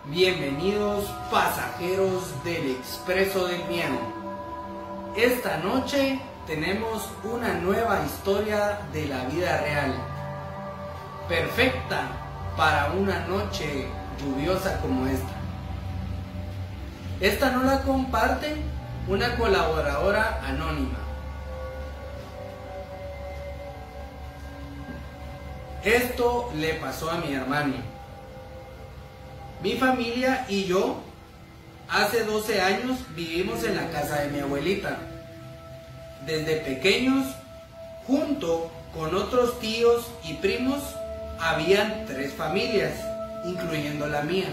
Bienvenidos pasajeros del Expreso del Miedo. Esta noche tenemos una nueva historia de la vida real, perfecta para una noche lluviosa como esta. Esta no la comparte una colaboradora anónima. Esto le pasó a mi hermano. Mi familia y yo hace 12 años vivimos en la casa de mi abuelita. Desde pequeños, junto con otros tíos y primos, habían 3 familias, incluyendo la mía.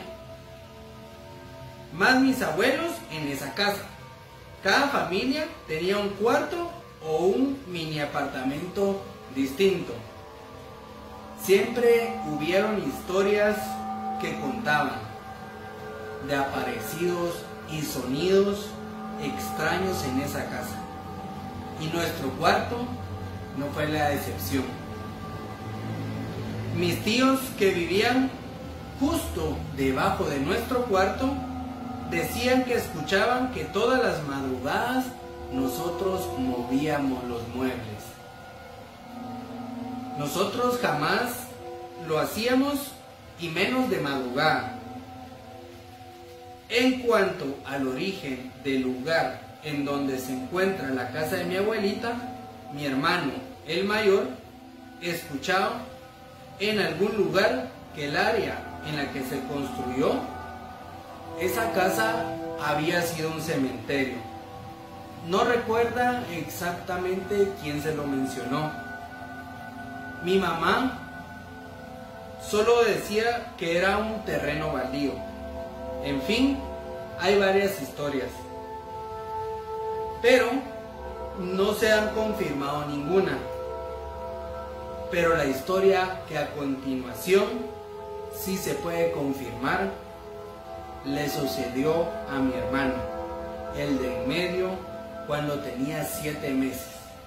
Más mis abuelos en esa casa. Cada familia tenía un cuarto o un mini apartamento distinto. Siempre hubieron historias que contaban de aparecidos y sonidos extraños en esa casa. Y nuestro cuarto no fue la excepción. Mis tíos que vivían justo debajo de nuestro cuarto decían que escuchaban que todas las madrugadas nosotros movíamos los muebles. Nosotros jamás lo hacíamos y menos de madrugada. En cuanto al origen del lugar en donde se encuentra la casa de mi abuelita, mi hermano, el mayor, escuchaba en algún lugar que el área en la que se construyó esa casa había sido un cementerio. No recuerda exactamente quién se lo mencionó. Mi mamá solo decía que era un terreno baldío. En fin, hay varias historias, pero no se han confirmado ninguna. Pero la historia que a continuación sí se puede confirmar le sucedió a mi hermano, el de en medio, cuando tenía 7 meses.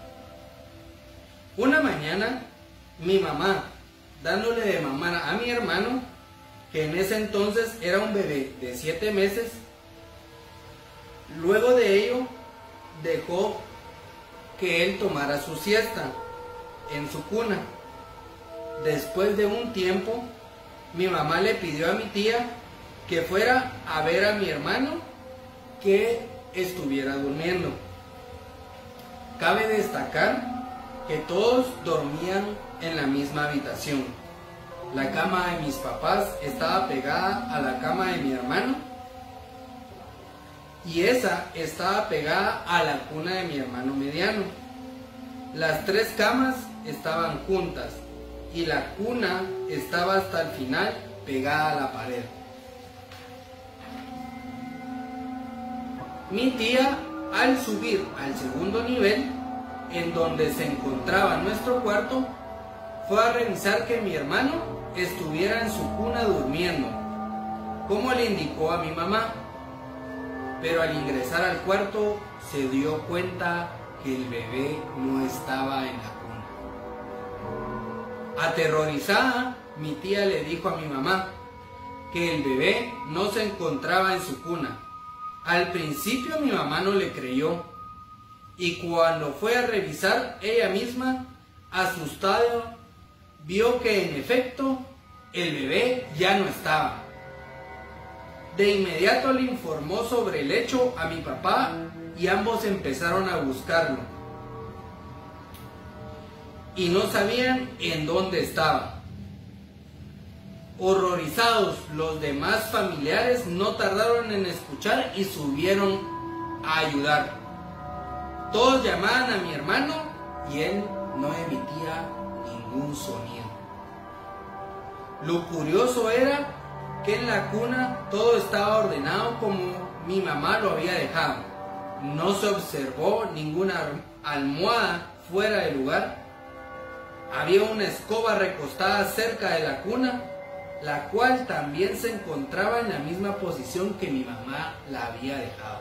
Una mañana, mi mamá, dándole de mamar a mi hermano, que en ese entonces era un bebé de 7 meses, luego de ello dejó que él tomara su siesta en su cuna. Después de un tiempo, mi mamá le pidió a mi tía que fuera a ver a mi hermano que estuviera durmiendo. Cabe destacar que todos dormían en la misma habitación. La cama de mis papás estaba pegada a la cama de mi hermano y esa estaba pegada a la cuna de mi hermano mediano. Las 3 camas estaban juntas y la cuna estaba hasta el final pegada a la pared. Mi tía, al subir al segundo nivel, en donde se encontraba nuestro cuarto, fue a revisar que mi hermano estuviera en su cuna durmiendo, como le indicó a mi mamá. Pero al ingresar al cuarto se dio cuenta que el bebé no estaba en la cuna. Aterrorizada, mi tía le dijo a mi mamá que el bebé no se encontraba en su cuna. Al principio mi mamá no le creyó y cuando fue a revisar ella misma, asustada, vio que en efecto el bebé ya no estaba. De inmediato le informó sobre el hecho a mi papá y ambos empezaron a buscarlo. Y no sabían en dónde estaba. Horrorizados, los demás familiares no tardaron en escuchar y subieron a ayudar. Todos llamaban a mi hermano y él no emitía ningún sonido. Lo curioso era que en la cuna todo estaba ordenado como mi mamá lo había dejado. No se observó ninguna almohada fuera de lugar. Había una escoba recostada cerca de la cuna, la cual también se encontraba en la misma posición que mi mamá la había dejado.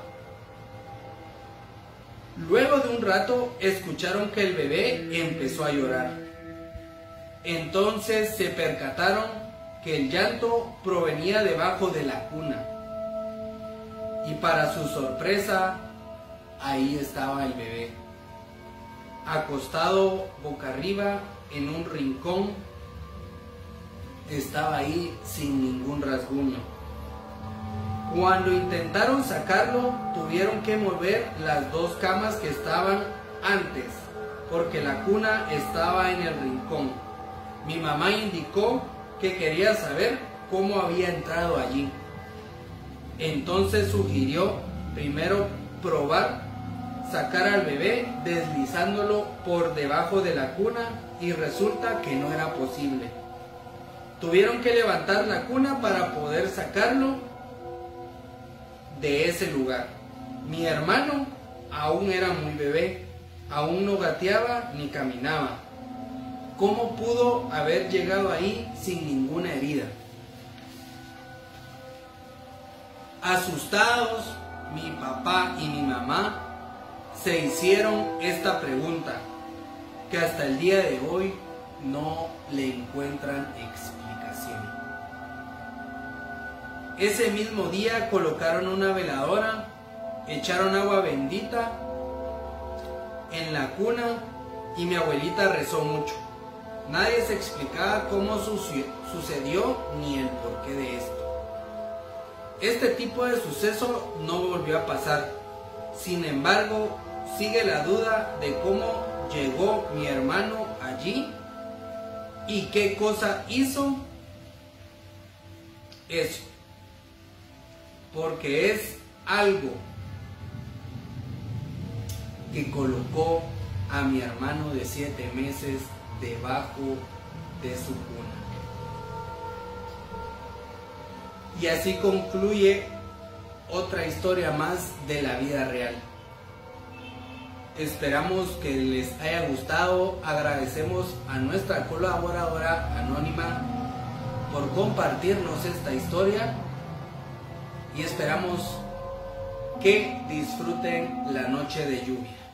Luego de un rato escucharon que el bebé empezó a llorar. Entonces se percataron que el llanto provenía debajo de la cuna. Y para su sorpresa, ahí estaba el bebé, acostado boca arriba en un rincón. Estaba ahí sin ningún rasguño. Cuando intentaron sacarlo, tuvieron que mover las dos camas que estaban antes, porque la cuna estaba en el rincón. Mi mamá indicó que quería saber cómo había entrado allí. Entonces sugirió primero probar sacar al bebé deslizándolo por debajo de la cuna, y resulta que no era posible. Tuvieron que levantar la cuna para poder sacarlo de ese lugar. Mi hermano aún era muy bebé, aún no gateaba ni caminaba. ¿Cómo pudo haber llegado ahí sin ninguna herida? Asustados, mi papá y mi mamá se hicieron esta pregunta, que hasta el día de hoy no le encuentran explicación. Ese mismo día colocaron una veladora, echaron agua bendita en la cuna y mi abuelita rezó mucho. Nadie se explicaba cómo sucedió ni el porqué de esto. Este tipo de suceso no volvió a pasar. Sin embargo, sigue la duda de cómo llegó mi hermano allí y qué cosa hizo eso, porque es algo que colocó a mi hermano de 7 meses debajo de su cuna. Y así concluye otra historia más de la vida real. Esperamos que les haya gustado. Agradecemos a nuestra colaboradora anónima por compartirnos esta historia y esperamos que disfruten la noche de lluvia.